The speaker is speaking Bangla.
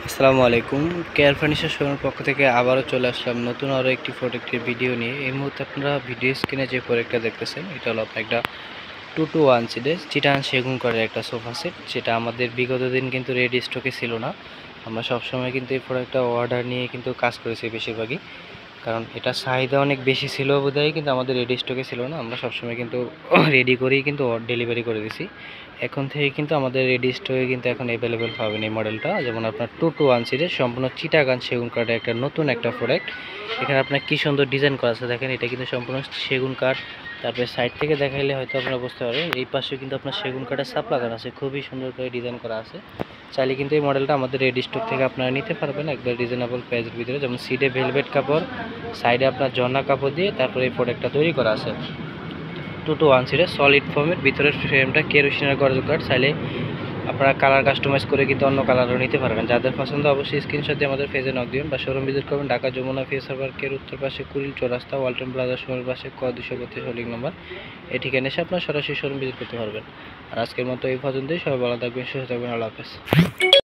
আসসালামু আলাইকুম। কেয়ার ফার্নিচার শোরুমের পক্ষ থেকে আবারও চলে আসলাম নতুন আরও একটি প্রোডাক্টের ভিডিও নিয়ে। এই মুহূর্তে আপনারা ভিডিও স্ক্রিনে যে প্রোডাক্টটা দেখতেছেন, এটা হলো আপনার একটা 2-to-1 সিটের চিটাগাং সেগুন কাঠের একটা সোফা সেট, যেটা আমাদের বিগত দিন কিন্তু রেডি স্টকে ছিল না। আমরা সবসময় কিন্তু এই প্রোডাক্টটা অর্ডার নিয়ে কিন্তু কাজ করেছি বেশিরভাগই, কারণ এটা চাহিদা অনেক বেশি ছিল বোধহয়, কিন্তু আমাদের রেডি স্টকে ছিল না। আমরা সবসময় কিন্তু রেডি করেই কিন্তু ডেলিভারি করে দিছি। এখন থেকে কিন্তু আমাদের রেডি স্টকে কিন্তু এখন অ্যাভেলেবেল পাবেন এই মডেলটা। যেমন আপনার 2-to-1 সিরিজ সম্পূর্ণ চিটাগাং সেগুন কাঠের একটা নতুন একটা প্রোডাক্ট। এখানে আপনার কি সুন্দর ডিজাইন করা আছে দেখেন, এটা কিন্তু সম্পূর্ণ সেগুন কাঠ। তারপরে সাইড থেকে দেখাইলে হয়তো আপনারা বুঝতে পারবেন, এই পাশে কিন্তু আপনার সেগুন কাঠের সাপ লাগানো আছে, খুবই সুন্দর করে ডিজাইন করা আছে। চাইলে কিন্তু এই মডেলটা আমাদের রেডি স্টক থেকে আপনারা নিতে পারবেন একবার রিজনেবল প্রাইসের ভিতরে। যেমন সিটে ভেলভেট কাপড়, সাইডে আপনার ঝর্ণা কাপড় দিয়ে তারপরে এই প্রোডাক্টটা তৈরি করা আছে। 2-to-1 সিটের সলিড ফর্মের ভিতরের ফ্রেমটা কেরোসিনের গর্জন কাঠ। চাইলে আপনারা কালার কাস্টমাইজ করে কিন্তু অন্য কালারও নিতে পারবেন। যাদের পছন্দ অবশ্যই স্ক্রিনশট দিয়ে আমাদের পেজে নক দিবেন বা শোরুম ভিজিট করবেন। ঢাকা যমুনা ফিউচার পার্কের উত্তর পাশে কুড়িল চৌরাস্তা, ওয়ালটন প্লাজা শোরুমের পাশে ক 232 হোল্ডিং নম্বর। এই ঠিকানা এসে আপনারা সরাসরি শোরুম ভিজিট করতে পারবেন। আর আজকের মতো এই পর্যন্তই। সবাই ভালো থাকবেন, সুস্থ থাকবেন। আল্লাহ হাফেজ।